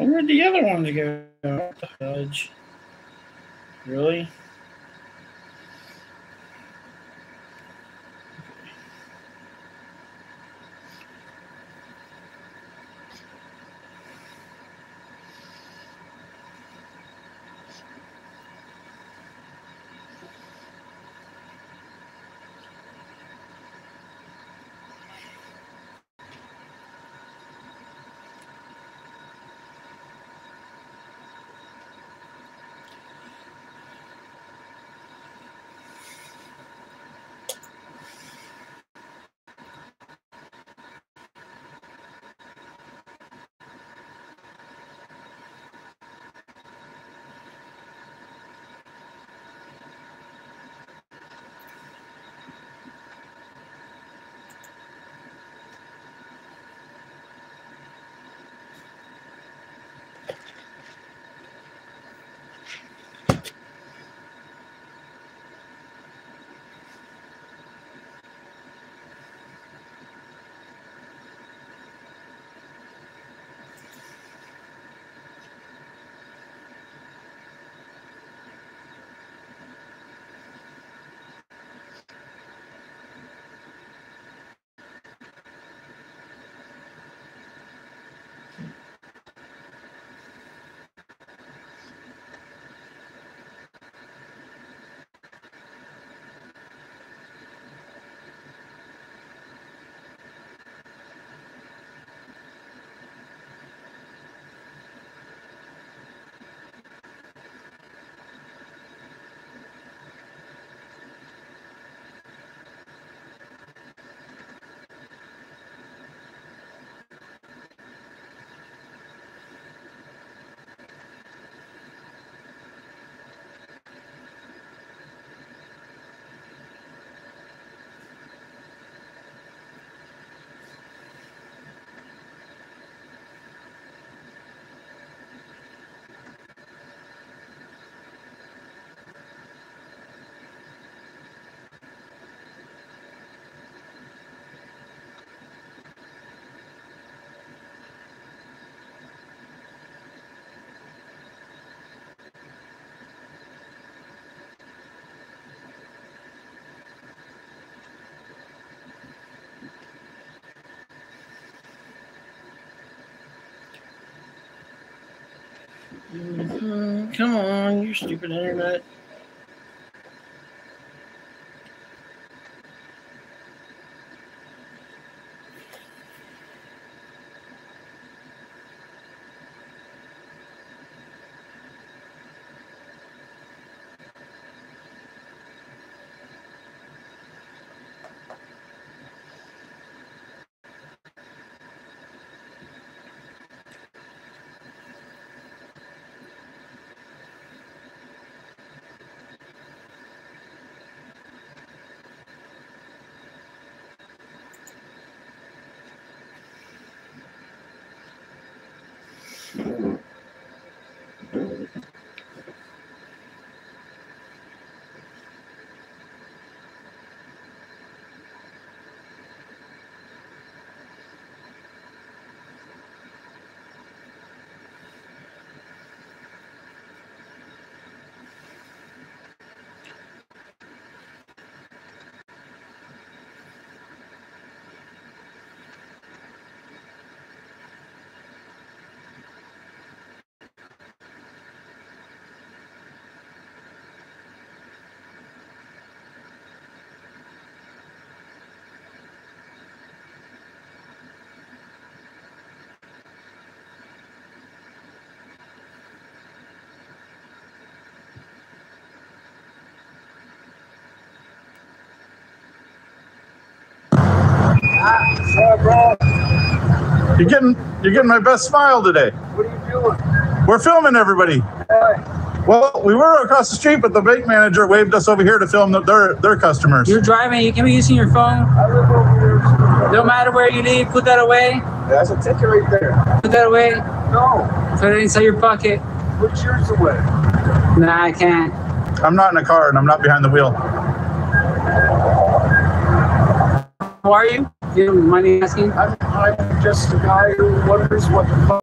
Where'd the other ones go? What the fudge? Really? Come on, you stupid internet. Bro. You're getting my best smile today. What are you doing? We're filming everybody. Hey. Well, we were across the street, but the bank manager waved us over here to film their customers. You're driving. You can be using your phone. I live over here. No matter where you leave, put that away. That's a ticket right there. Put that away. No. Put it inside your pocket. Put yours away. Nah, I can't. I'm not in a car and I'm not behind the wheel. Who are you? Do you mind me asking? I'm just a guy who wonders what the fuck